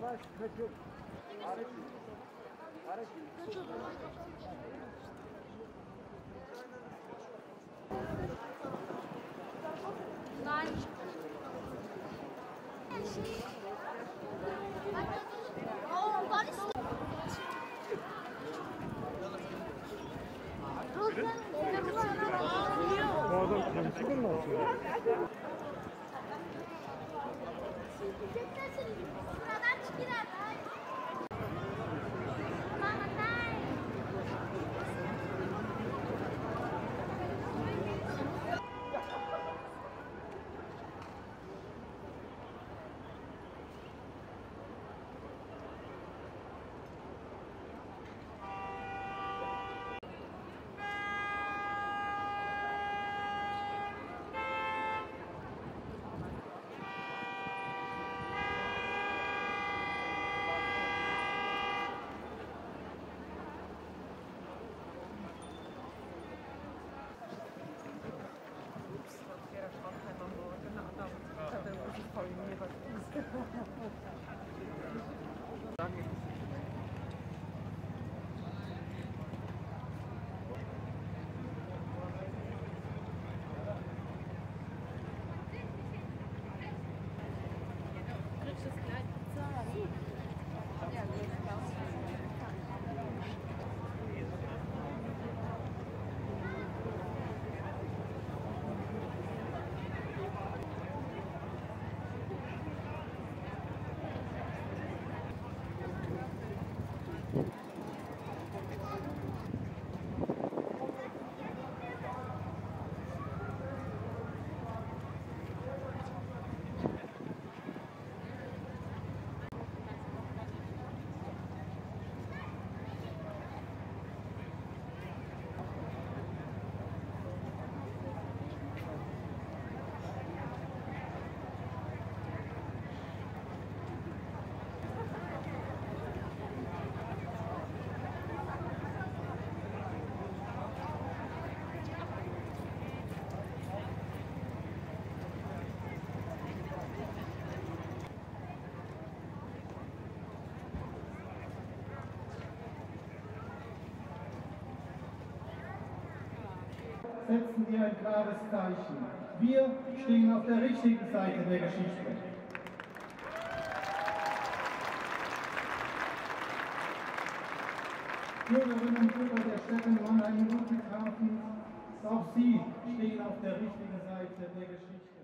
Nein. Oh, was ist das? adam çıkılmaz ya. Buradan çıkılar. Setzen wir ein klares Zeichen. Wir stehen auf der richtigen Seite der Geschichte. Bürgerinnen und Bürger der Städte Mannheim und Ludwigshafen, auch Sie stehen auf der richtigen Seite der Geschichte.